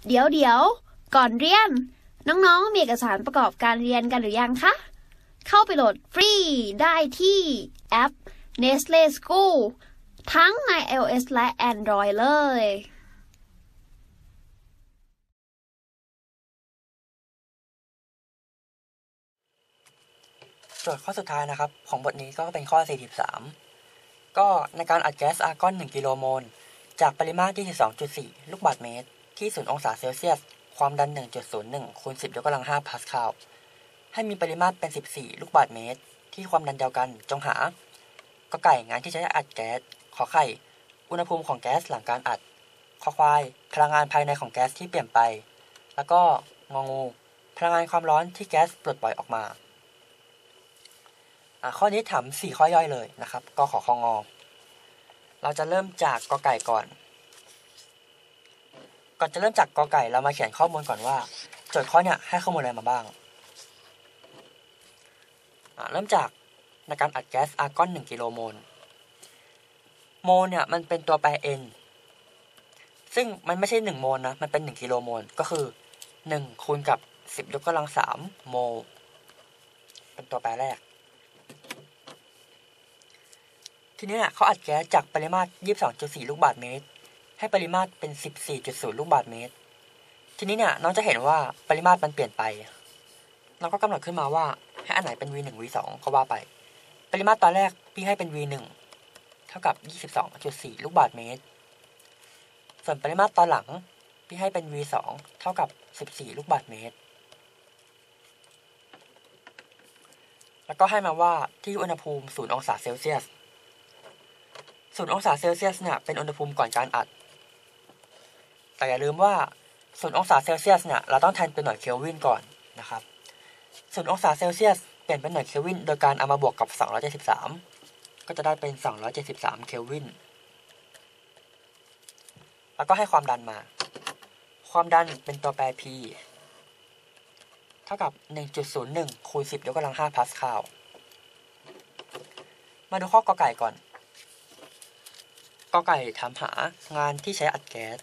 เดี๋ยวก่อนเรียนน้องๆมีเอกสารประกอบการเรียนกันหรือยังคะเข้าไปโหลดฟรีได้ที่แอป Nestle School ทั้งใน iOS และ Android เลยโจทย์ข้อสุดท้ายนะครับของบทนี้ก็เป็นข้อ43ก็ในการอัดแก๊สอาร์กอน1กิโลโมลจากปริมาตร 22.4 ลูกบาศก์เมตรที่0องศาเซลเซียสความดัน 1.01 คูณ 10 ยกกำลัง 5 พาสคาลให้มีปริมาตรเป็น14ลูกบาศก์เมตรที่ความดันเดียวกันจงหากไก่งานที่ใช้อัดแก๊สขอไข่อุณหภูมิของแก๊สหลังการอัดคอควายพลังงานภายในของแก๊สที่เปลี่ยนไปแล้วก็งองูพลังงานความร้อนที่แก๊สปลดปล่อยออกมาข้อนี้ถาม4ข้อย่อยเลยนะครับก็ขอ งอเราจะเริ่มจากกอไก่ก่อนจะเริ่มจากกอไก่เรามาเขียนข้อมูลก่อนว่าโจทย์ข้อเนี่ยให้ข้อมูลอะไรมาบ้างเริ่มจากในการอัดแก๊สอาร์กอน1กิโลโมลโมลเนี่ยมันเป็นตัวแปร n ซึ่งมันไม่ใช่1โมลนะมันเป็น1กิโลโมลก็คือ1คูณกับ10ยกกำลัง3โมลเป็นตัวแปรแรกทีนี้เขาอัดแก๊สจากปริมาตร 22.4 ลูกบาศก์เมตรให้ปริมาตรเป็น 14.0 ลูกบาศก์เมตรทีนี้เนี่ยน้องจะเห็นว่าปริมาตรมันเปลี่ยนไปเราก็กำหนดขึ้นมาว่าให้อันไหนเป็น v1 v2 ก็ว่าไปปริมาตรตอนแรกพี่ให้เป็น v1 เท่ากับ 22.4 ลูกบาศก์เมตรส่วนปริมาตรตอนหลังพี่ให้เป็น v2 เท่ากับ 14 ลูกบาศก์เมตรแล้วก็ให้มาว่าที่อุณหภูมิ0องศาเซลเซียส0องศาเซลเซียสเนี่ยเป็นอุณหภูมิก่อนการอัดแต่อย่าลืมว่า0องศาเซลเซียสเนี่ยเราต้องแทนเป็นหน่วยเคลวินก่อนนะครับ0องศาเซลเซียสเปลี่ยนเป็นหน่วยเคลวินโดยการเอามาบวกกับ273ก็จะได้เป็น273เคลวินแล้วก็ให้ความดันมาความดันเป็นตัวแปร P เท่ากับ 1.01 คูณ 10 ยกกำลัง 5 พาสคาลมาดูข้อกอไก่ก่อนกอไก่ถามหางานที่ใช้อัดแก๊ส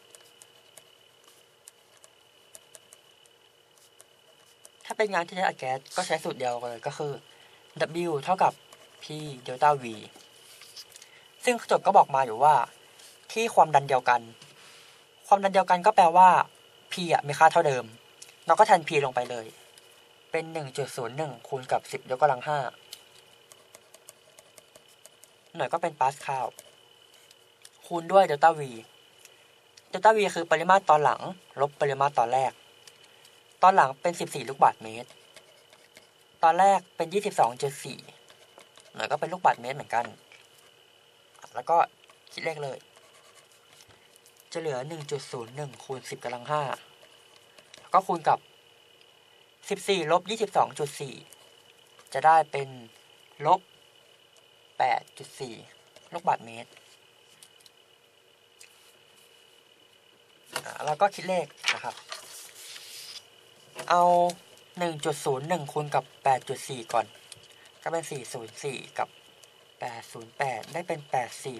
ถ้าเป็นงานที่ใช้อัดแก๊สก็ใช้สูตรเดียวกันเลยก็คือ W เท่ากับ P เดลต้า V ซึ่งโจทย์ก็บอกมาอยู่ว่าที่ความดันเดียวกันก็แปลว่า P มีค่าเท่าเดิมเราก็แทน P ลงไปเลยเป็น 1.01 คูณกับ 10 ยกกำลัง 5หน่วยก็เป็นปาสคาลคูณด้วยเดลต้า V เดลต้า V คือปริมาตรตอนหลังลบปริมาตรตอนแรกตอนหลังเป็น14ลูกบาศก์เมตรตอนแรกเป็น 22.4 หน่วยก็เป็นลูกบาศก์เมตรเหมือนกันแล้วก็คิดเลขเลยจะเหลือ 1.01 คูณ 10 กำลัง 5แล้วก็คูณกับ14ลบ 22.4 จะได้เป็นลบ 8.4 ลูกบาศก์เมตรแล้วก็คิดเลขนะครับเอา 1.01 คูณกับ 8.4 ก่อนก็เป็น404กับ808ได้เป็น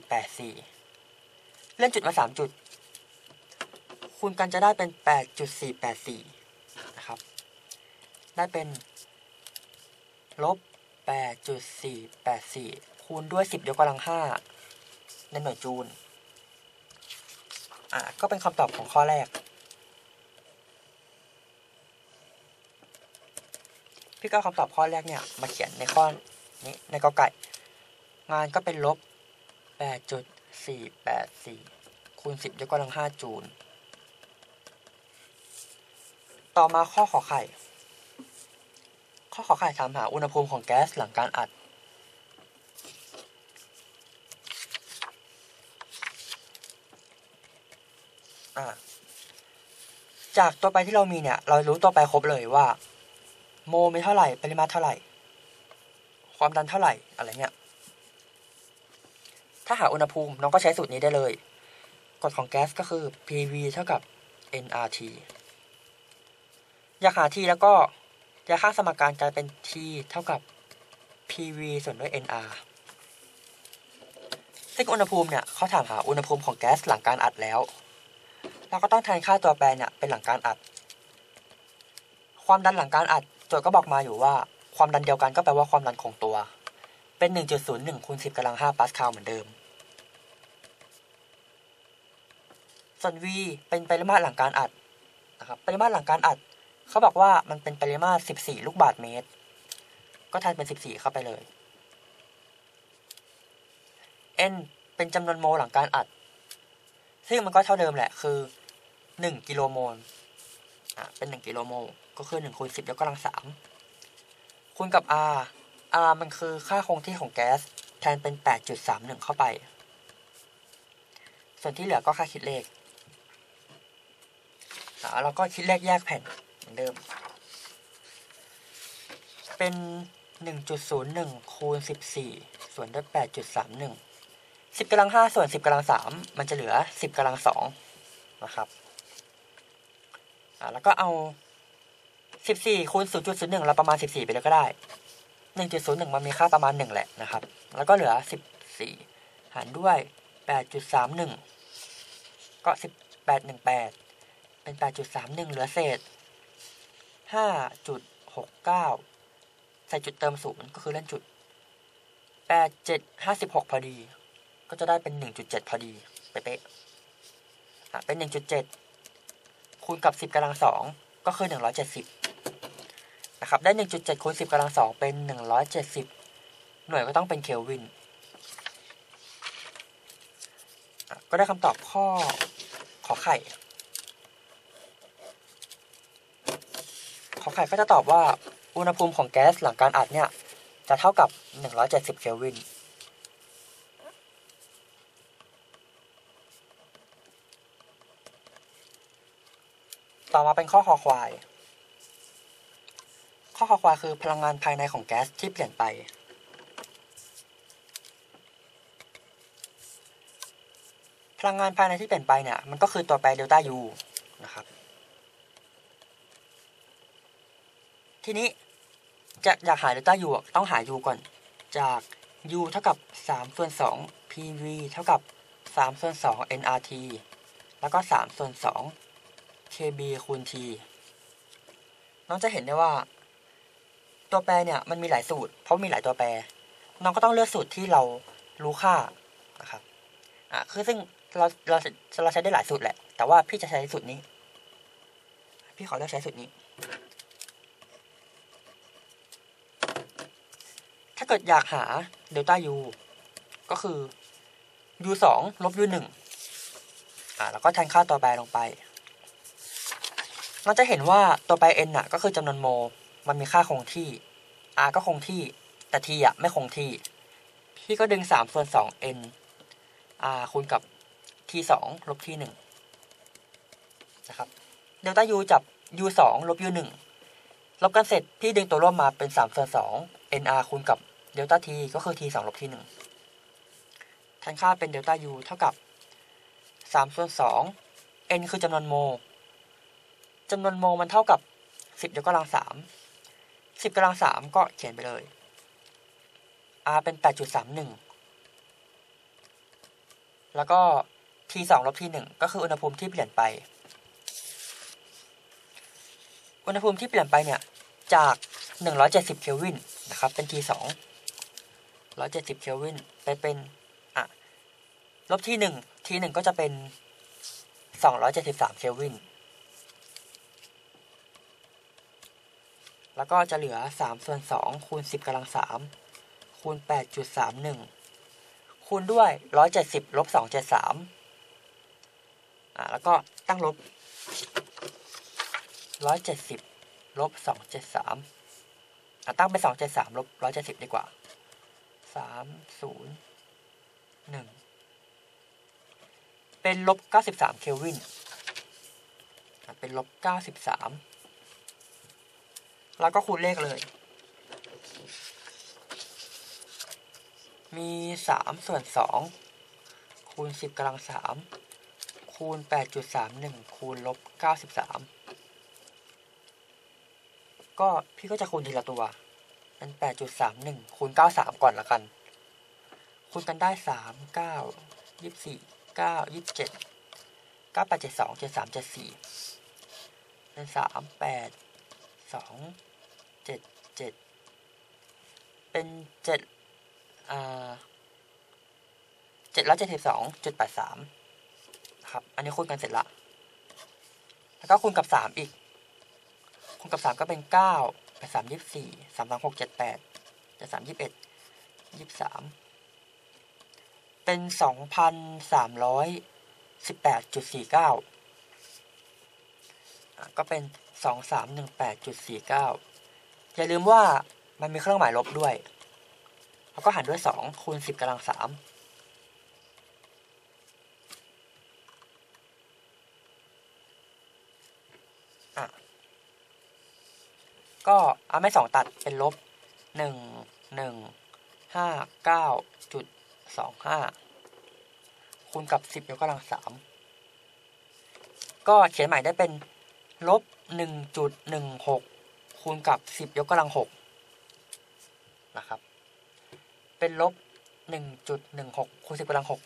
8484เลื่อนจุดมา3จุดคูณกันจะได้เป็น 8.484 นะครับได้เป็นลบ 8.484 คูณด้วย 10 ยกกำลัง 5ในหน่วยจูลก็เป็นคำตอบของข้อแรกพี่ก็คำตอบข้อแรกเนี่ยมาเขียนในข้อนี้ในกอไก่งานก็เป็นลบ 8.484 คูณ 10 ยกกำลัง 5 จูลต่อมาข้อขอไข่ถามหาอุณหภูมิของแก๊สหลังการอัดจากตัวแปรที่เรามีเนี่ยเรารู้ตัวแปรครบเลยว่าโมมีเท่าไหร่ปริมาตรเท่าไหร่ความดันเท่าไหร่อะไรเงี้ยถ้าหาอุณหภูมิน้องก็ใช้สูตรนี้ได้เลยกฎของแก๊สก็คือ PV เท่ากับ nRT อยากหา T แล้วก็ยาค่าสมการกลายเป็น T เท่ากับ PV ส่วนด้วย nR ซึ่งอุณหภูมิเนี่ยเขาถามหาอุณหภูมิของแก๊สหลังการอัดแล้วเราก็ต้องแทนค่าตัวแปรเนี่ยเป็นหลังการอัดความดันหลังการอัดโจทย์ก็บอกมาอยู่ว่าความดันเดียวกันก็แปลว่าความดันคงตัวเป็น 1.01 คูณ 10 กำลัง 5 ปาสคาลเหมือนเดิมส่วน V เป็นปริมาตรหลังการอัดนะครับปริมาตรหลังการอัดเขาบอกว่ามันเป็นปริมาตร14ลูกบาศก์เมตรก็แทนเป็น14เข้าไปเลย N เป็นจำนวนโมลหลังการอัดซึ่งมันก็เท่าเดิมแหละคือ1กิโลโมลเป็น1กิโลโมลก็คือ1คูณ 10 ยกกำลัง 3คูณกับ R มันคือค่าคงที่ของแก๊สแทนเป็น 8.31 เข้าไปส่วนที่เหลือก็ค่าคิดเลขแล้วก็คิดเลขแยกแผ่นเหมือนเดิมเป็น 1.01 คูณ 14ส่วนด้วย 8.31 10 กำลัง 5ส่วน 10 กำลัง 3มันจะเหลือ 10 กำลัง 2นะครับแล้วก็เอา14คูณ 0.01 เราประมาณ14ไปเลยก็ได้ 1.01 มันมีค่าประมาณ1แหละนะครับแล้วก็เหลือ14หารด้วย 8.31 ก็1818เป็น 8.31 เหลือเศษ 5.69 ใส่จุดเติม0ก็คือเล่นจุด8756พอดีก็จะได้เป็น 1.7 พอดีเป๊ะๆเป็น 1.7 คูณกับ 10 กำลัง 2ก็คือ170นะครับได้ 1.7 คูณ 10 กำลัง 2เป็น170หน่วยก็ต้องเป็นเคลวินก็ได้คำตอบข้อขอไข่ก็จะตอบว่าอุณหภูมิของแก๊สหลังการอัดเนี่ยจะเท่ากับ170เคลวินต่อมาเป็นข้อคอควายคือพลังงานภายในของแก๊สที่เปลี่ยนไปพลังงานภายในที่เปลี่ยนไปเนี่ยมันก็คือตัวแปรเดลต้า U นะครับทีนี้จะอยากหาเดลต้า U ต้องหา U ก่อนจาก U เท่ากับ3ส่วน2 PV เท่ากับ3ส่วน2 nRT แล้วก็3ส่วน2 KB คูณ T น้องจะเห็นได้ว่าตัวแปรเนี่ยมันมีหลายสูตรเพราะมีหลายตัวแปรน้องก็ต้องเลือกสูตรที่เรารู้ค่านะครับคือซึ่งเราใช้ได้หลายสูตรแหละแต่ว่าพี่จะใช้สูตรนี้พี่ขอเลือกใช้สูตรนี้ถ้าเกิดอยากหาเดลต้า U ก็คือ U 2ลบ U 1แล้วก็แทนค่าตัวแปรลงไปเราจะเห็นว่าตัวแปร n ก็คือจำนวนโมลมันมีค่าคงที่ r ก็คงที่แต่ t ไม่คงที่พี่ก็ดึง3ส่วน2 n r คูณกับ t 2ลบ t 1นะครับเดลต้า u จับ u 2ลบ u 1ลบกันเสร็จพี่ดึงตัวร่วมมาเป็น3ส่วน2 nr คูณกับเดลต้า t ก็คือ t 2ลบ t 1แทนค่าเป็นเดลต้า u เท่ากับ3ส่วน2 n คือจำนวนโมลมันเท่ากับ10ยกกำลัง3 10กำลัง3ก็เขียนไปเลย r เป็น 8.31 แล้วก็ t 2ลบ t 1ก็คืออุณหภูมิที่เปลี่ยนไปอุณหภูมิที่เปลี่ยนไปเนี่ยจาก170เคลวินนะครับเป็น t 2 170เคลวินไปเป็นลบ t 1ก็จะเป็น273เคลวินแล้วก็จะเหลือ3ส่วน2คูณ10กำลัง3คูณ 8.31 คูณด้วย170ลบ273แล้วก็ตั้งลบ170ลบ273ตั้งเป็น273ลบ170ดีกว่า301เป็นลบ93เคลวินเป็นลบ93แล้วก็คูณเลขเลยมี3ส่วน2คูณ10กำลัง3คูณ 8.31 คูณลบ93ก็พี่ก็จะคูณทีละตัวเป็น 8.31 คูณ93ก่อนละกันคูณกันได้3 9 24 9 27 98727374เป็น382777เป็น772.83ครับอันนี้คูณกันเสร็จละแล้วก็คูณกับ3อีกคูณกับ3ก็เป็น9 8 3 24 3 2 6 7 8 7 3 21 23เป็น2,318.49ก็เป็น2318.49อย่าลืมว่ามันมีเครื่องหมายลบด้วยแล้วก็หารด้วย2คูณ10กำลัง3ก็เอาไม่2ตัดเป็นลบ1,159.25คูณกับ10ยกกำลัง3ก็เขียนใหม่ได้เป็นลบ1.16คูณกับ10ยกกำลัง6นะครับเป็นลบ1.16คูณ10กำลัง6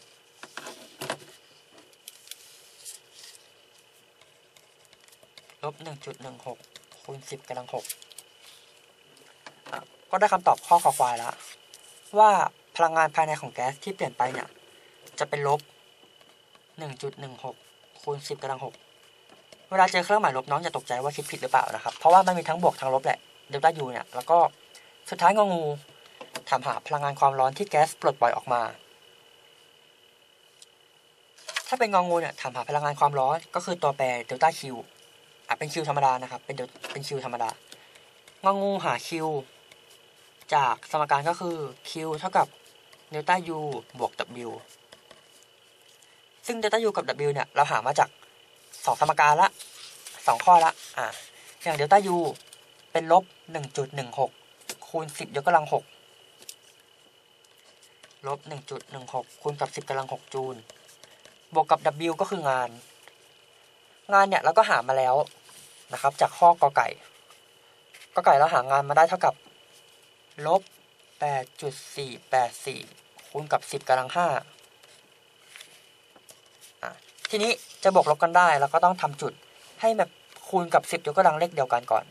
ลบ1.16คูณ10กำลัง6ก็ได้คำตอบข้อคอควายแล้วว่าพลังงานภายในของแก๊สที่เปลี่ยนไปเนี่ยจะเป็นลบ1.16คูณ10กำลัง6เวลาเจอเครื่องหมายลบน้องอย่าตกใจว่าคิดผิดหรือเปล่านะครับเพราะว่ามันมีทั้งบวกทั้งลบแหละเดลต้ายูเนี่ยแล้วก็สุดท้ายงองูถามหาพลังงานความร้อนที่แก๊สปลดปล่อยออกมาถ้าเป็นงองูเนี่ยถามหาพลังงานความร้อนก็คือตัวแปรเดลต้าคิวเป็นคิวธรรมดานะครับเป็นคิวธรรมดางองูหาคิวจากสมการก็คือ Q เท่ากับเดลต้า U บวก W ซึ่งเดลต้า U กับ W เนี่ยเราหามาจาก2สมการละ2ข้อละอย่างเดลต้า U เป็นลบ 1.16 คูณ10ยกกำลัง6ลบ 1.16 คูณกับ10กำลัง6จูลบวกกับ W ก็คืองานเนี่ยเราก็หามาแล้วนะครับจากข้อกอไก่เราหางานมาได้เท่ากับลบ 8.484 คูณกับ10กำลัง5ทีนี้จะบวกลบกันได้เราก็ต้องทำจุดให้แบบคูณกับ10ยกกำลังเลขเดียวกันก่อน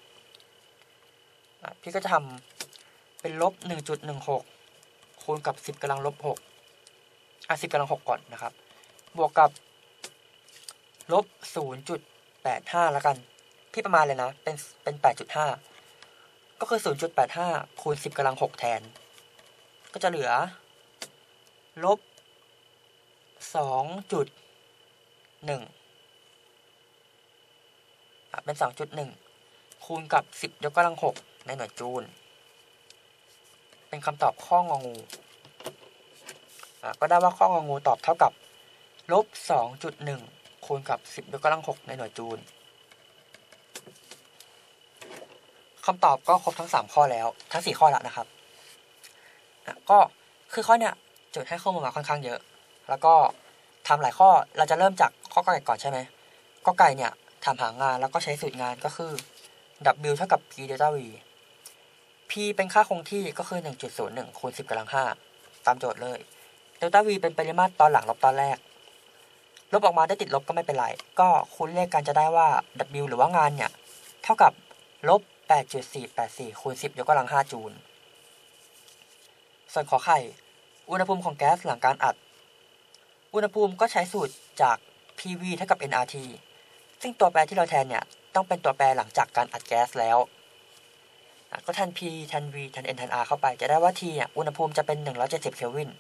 พี่ก็จะทำเป็นลบ 1.16 คูณกับ10กำลังลบ610กำลัง6ก่อนนะครับบวกกับลบ 0.85 แล้วกันพี่ประมาณเลยนะเป็น 8.5 ก็คือ 0.85 คูณ10กำลัง6แทนก็จะเหลือลบ 2.1 เป็น 2.1 คูณกับ10ยกกำลัง6ในหน่วยจูลเป็นคำตอบข้ององูก็ได้ว่าข้ององูตอบเท่ากับลบ 2.1 คูณกับ10ยกกำลัง6ในหน่วยจูลคำตอบก็ครบทั้ง3ข้อแล้วทั้ง4ข้อแล้วนะครับก็คือข้อเนี้ยโจทย์ให้ข้อมูลมาค่อนข้างเยอะแล้วก็ทำหลายข้อเราจะเริ่มจากข้อไก่ก่อนใช่ไหมข้อไก่เนี่ยทำหางานแล้วก็ใช้สูตรงานก็คือ W เท่ากับ P delta V P เป็นค่าคงที่ก็คือ 1.01 คูณ10กำลัง5ตามโจทย์เลย delta V เป็นปริมาตรตอนหลังลบตอนแรกลบออกมาได้ติดลบก็ไม่เป็นไรก็คูณเลขกันจะได้ว่า W หรือว่างานเนี่ยเท่ากับลบ 8.484 คูณ10ยกกำลัง5จูลส่วนขอไข่อุณหภูมิของแก๊สหลังการอัดอุณหภูมิก็ใช้สูตรจาก PV เท่ากับ nRT ซึ่งตัวแปรที่เราแทนเนี่ยต้องเป็นตัวแปรหลังจากการอัดแก๊สแล้วก็แทน P แทน V แทน N แทน R เข้าไปจะได้ว่า T เนี่ยอุณหภูมิจะเป็น170เคลวิน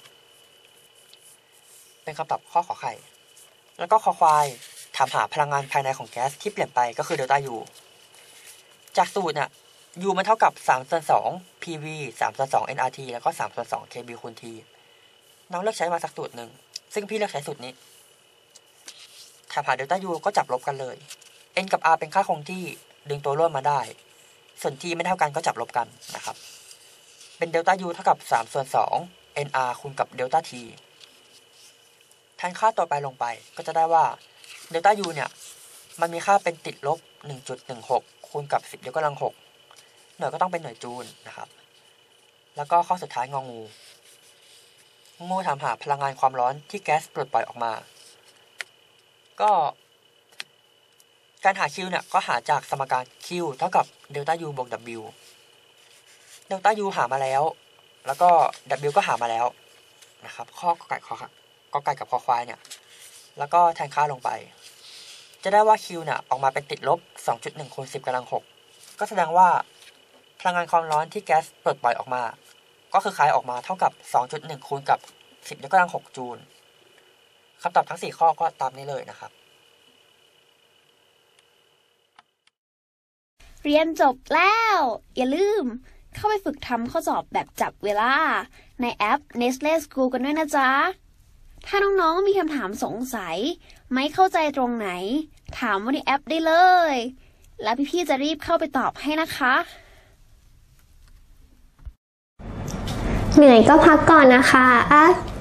เป็นคำตอบข้อขอไข่แล้วก็คอควายถามหาพลังงานภายในของแก๊สที่เปลี่ยนไปก็คือเดลต้า U จากสูตรเนี่ย U มันเท่ากับ3/2 PV 3/2 nRT แล้วก็3/2 kB คูณ T น้องเลือกใช้มาสักสูตรหนึ่งซึ่งพี่เลือกใช้สูตรนี้ถามหาเดลต้า U ก็จับลบกันเลย N กับ R เป็นค่าคงที่ดึงตัวร่วมมาได้ส่วน T ไม่เท่ากันก็จับลบกันนะครับเป็นเดลต้า U เท่ากับ3/2 NR คูณกับเดลต้า T แทนค่าตัวไปลงไปก็จะได้ว่าเดลต้า U เนี่ยมันมีค่าเป็นติดลบ 1.16 คูณกับ10ยกกำลัง6หน่วยก็ต้องเป็นหน่วยจูลนะครับแล้วก็ข้อสุดท้ายงองูถามหาพลังงานความร้อนที่แก๊สปลดปล่อยออกมาก็การหา Q เนี่ยก็หาจากสมการ Q เท่ากับเดลต้า U บวก W เดลต้า U หามาแล้วแล้วก็ W ก็หามาแล้วนะครับข้อกอไก่กับคอควายเนี่ยแล้วก็แทนค่าลงไปจะได้ว่า Q เนี่ยออกมาเป็นติดลบ 2.1 คูณ 10 กำลัง 6ก็แสดงว่าพลังงานความร้อนที่แก๊สปลดปล่อยออกมาก็คือคายออกมาเท่ากับ 2.1 คูณกับ 10 ยกกำลัง 6 จูลคำตอบทั้ง4ข้อก็ตามนี้เลยนะครับเรียนจบแล้ว อย่าลืมเข้าไปฝึกทำข้อสอบแบบจับเวลาในแอป Nestle School กันด้วยนะจ๊ะ ถ้าน้องๆมีคำถามสงสัยไม่เข้าใจตรงไหนถามว่าในแอปได้เลยแล้วพี่ๆจะรีบเข้าไปตอบให้นะคะเหนื่อยก็พักก่อนนะคะ